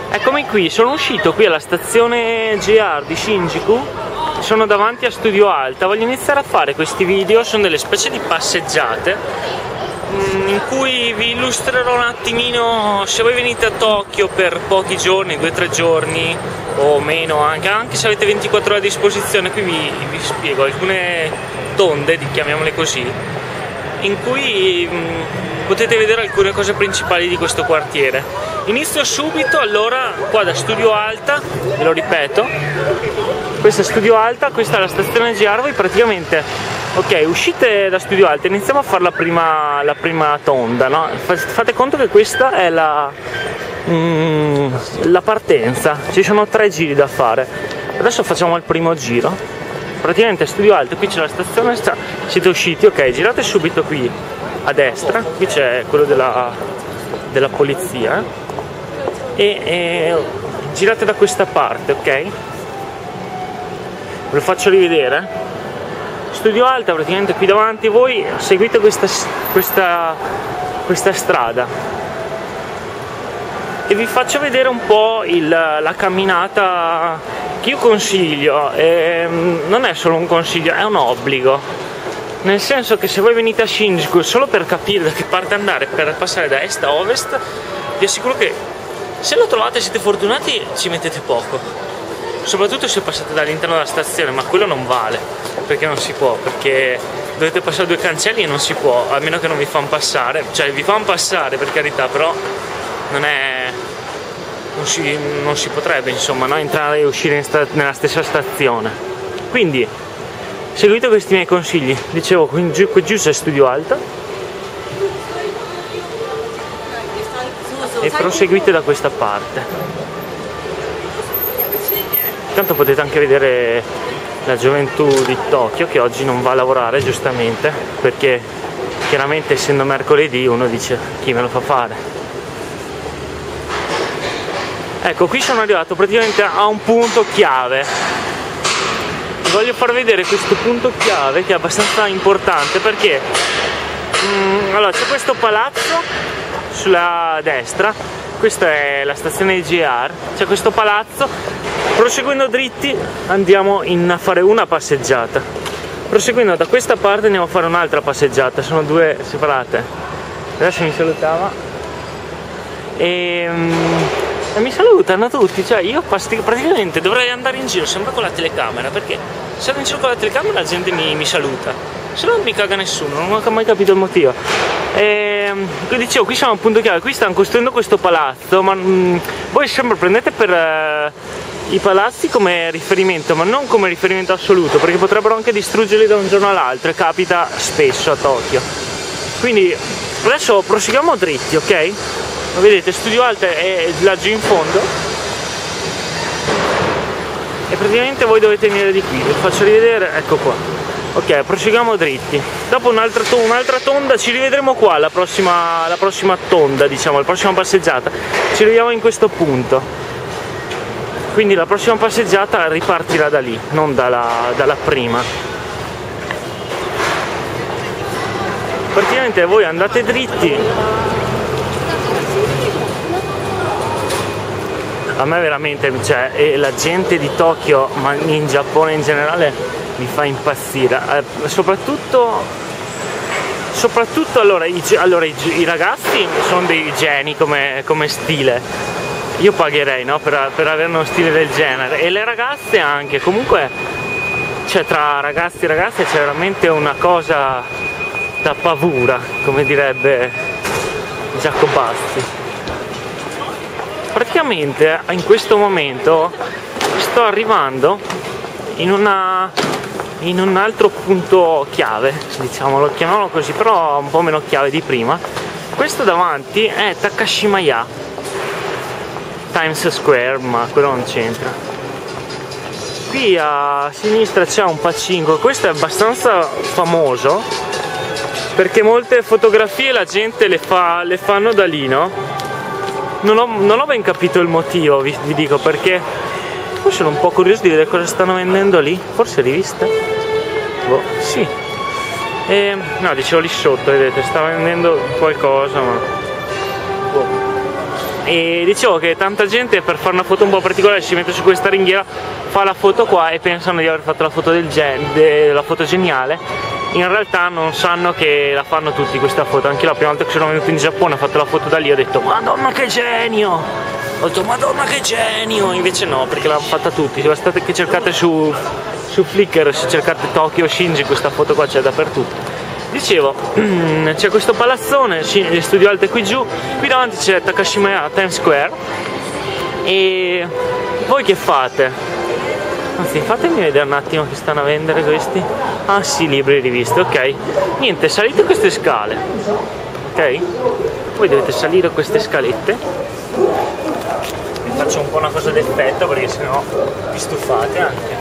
Eccomi qui, sono uscito qui alla stazione JR di Shinjuku, sono davanti a Studio Alta. Voglio iniziare a fare questi video, sono delle specie di passeggiate in cui vi illustrerò un attimino, se voi venite a Tokyo per pochi giorni, 2-3 giorni o meno, anche se avete 24 ore a disposizione, qui vi spiego alcune tonde, chiamiamole così, in cui potete vedere alcune cose principali di questo quartiere. Inizio subito, allora, qua da Studio Alta, ve lo ripeto, questa è Studio Alta, questa è la stazione JR. Voi praticamente, ok, uscite da Studio Alta, iniziamo a fare la prima tonda, no? Fate conto che questa è la partenza, ci sono 3 giri da fare. Adesso facciamo il primo giro. Praticamente Studio Alta, qui c'è la stazione, siete usciti, ok, girate subito qui a destra, qui c'è quello della polizia, e girate da questa parte, ok? Ve lo faccio rivedere. Studio Alta, praticamente qui davanti voi, seguite questa strada e vi faccio vedere un po' la camminata che io consiglio. Non è solo un consiglio, è un obbligo. Nel senso che se voi venite a Shinjuku solo per capire da che parte andare, per passare da est a ovest, vi assicuro che se lo trovate siete fortunati, ci mettete poco. Soprattutto se passate dall'interno della stazione, ma quello non vale, perché non si può, perché dovete passare 2 cancelli e non si può, a meno che non vi fanno passare. Cioè vi fanno passare, per carità, però non si potrebbe, insomma, no? Entrare e uscire nella stessa stazione. Quindi seguite questi miei consigli. Dicevo, qui giù c'è Studio Alta e proseguite da questa parte. Intanto potete anche vedere la gioventù di Tokyo, che oggi non va a lavorare, giustamente, perché chiaramente essendo mercoledì uno dice: chi me lo fa fare? Ecco, qui sono arrivato praticamente a un punto chiave. Voglio far vedere questo punto chiave, che è abbastanza importante, perché allora c'è questo palazzo sulla destra, questa è la stazione di JR, c'è questo palazzo. Proseguendo dritti andiamo a fare una passeggiata, proseguendo da questa parte andiamo a fare un'altra passeggiata, sono 2 separate. Adesso mi salutava e mi salutano tutti, cioè io praticamente dovrei andare in giro sempre con la telecamera, perché se vado in giro con la telecamera la gente mi saluta, se no non mi caga nessuno, non ho mai capito il motivo. Dicevo, qui siamo a un punto chiave, qui stanno costruendo questo palazzo, ma voi sempre prendete per i palazzi come riferimento, ma non come riferimento assoluto, perché potrebbero anche distruggerli da un giorno all'altro, e capita spesso a Tokyo. Quindi adesso proseguiamo dritti, ok? Vedete, Studio Alta è laggiù in fondo e praticamente voi dovete venire di qui. Vi faccio rivedere, ecco qua. Ok, proseguiamo dritti. Dopo un'altra tonda, ci rivedremo qua, la prossima tonda, diciamo, la prossima passeggiata. Ci rivediamo in questo punto. Quindi la prossima passeggiata ripartirà da lì, non dalla prima. Praticamente voi andate dritti. A me veramente, cioè, la gente di Tokyo, ma in Giappone in generale, mi fa impazzire. Soprattutto allora, i ragazzi sono dei geni come stile. Io pagherei, no, per avere uno stile del genere. E le ragazze anche. Comunque, cioè, tra ragazzi e ragazze c'è veramente una cosa da paura, come direbbe Giacobazzi. Praticamente in questo momento sto arrivando in un altro punto chiave, diciamolo, chiamiamolo così, però un po' meno chiave di prima. Questo davanti è Takashimaya Times Square, ma quello non c'entra. Qui a sinistra c'è un Pachinko, questo è abbastanza famoso perché molte fotografie la gente le fanno da lì, no? Non ho ben capito il motivo, vi dico, perché poi sono un po' curioso di vedere cosa stanno vendendo lì. Forse riviste? Boh, sì. No, dicevo lì sotto, vedete, sta vendendo qualcosa, ma boh. E dicevo che tanta gente per fare una foto un po' particolare si mette su questa ringhiera, fa la foto qua e pensano di aver fatto la foto la foto geniale. In realtà non sanno che la fanno tutti questa foto. Anche la prima volta che sono venuto in Giappone ho fatto la foto da lì, ho detto madonna che genio, ho detto madonna che genio, invece no, perché l'hanno fatta tutti. Basta che cercate su Flickr, se cercate Tokyo Shinji, questa foto qua c'è dappertutto. Dicevo, c'è questo palazzone, Studio Alte qui giù, qui davanti c'è Takashimaya Times Square. E voi che fate? Anzi, fatemi vedere un attimo che stanno a vendere questi. Ah sì, libri e riviste, ok. Niente, salite queste scale, ok? Voi dovete salire queste scalette. Vi faccio un po' una cosa d'effetto perché sennò vi stufate anche.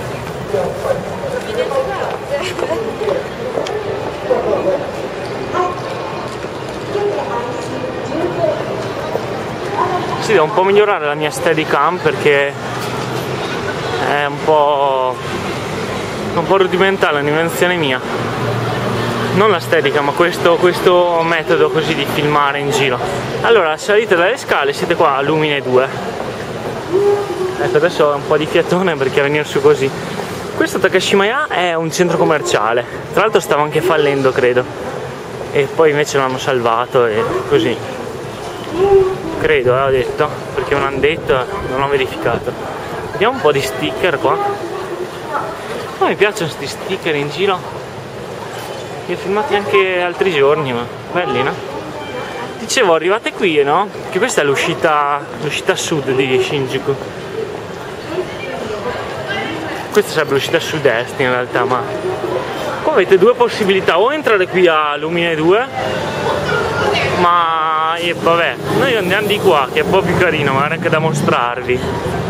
Sì, devo un po' migliorare la mia Steadicam perché è un po' rudimentale, un'invenzione mia. Non la Steadicam, ma questo metodo così di filmare in giro. Allora, salite dalle scale, siete qua a Lumine 2. Ecco, adesso ho un po' di fiatone perché venire su così. Questo Takashimaya è un centro commerciale, tra l'altro stava anche fallendo credo, e poi invece l'hanno salvato e così. Credo, ho detto, perché non hanno detto, non ho verificato. Vediamo un po' di sticker qua. Oh, mi piacciono questi sticker in giro. Li ho filmati anche altri giorni, ma belli, no? Dicevo, arrivate qui, no? Che questa è l'uscita sud di Shinjuku. Questa sarebbe l'uscita sud-est in realtà, ma qua avete due possibilità: o entrare qui a Lumine 2, ma vabbè, noi andiamo di qua che è un po' più carino, magari anche da mostrarvi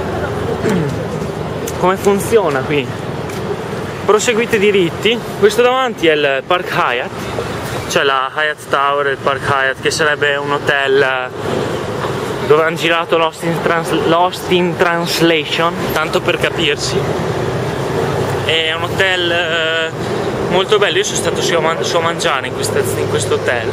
come funziona qui. Proseguite diritti, questo davanti è il Park Hyatt, cioè la Hyatt Tower del Park Hyatt, che sarebbe un hotel dove hanno girato Lost in Translation, tanto per capirsi. È un hotel molto bello, io sono stato su a mangiare in questo hotel.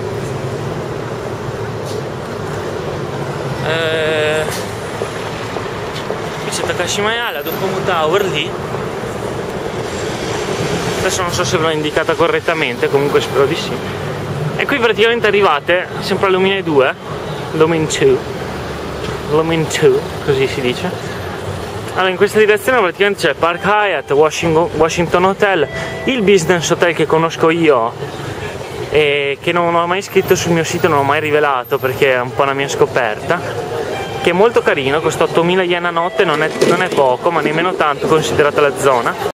Qui c'è Takashimaya, la Docomo Tower lì. Adesso non so se ve l'ho indicata correttamente, comunque spero di sì. E qui praticamente arrivate sempre a Lumine 2, Lumine 2, così si dice. Allora, in questa direzione praticamente c'è Park Hyatt, Washington Hotel, il business hotel che conosco io e che non ho mai scritto sul mio sito, non ho mai rivelato perché è un po' una mia scoperta, che è molto carino, costa 8.000 yen a notte, non è poco, ma nemmeno tanto considerata la zona.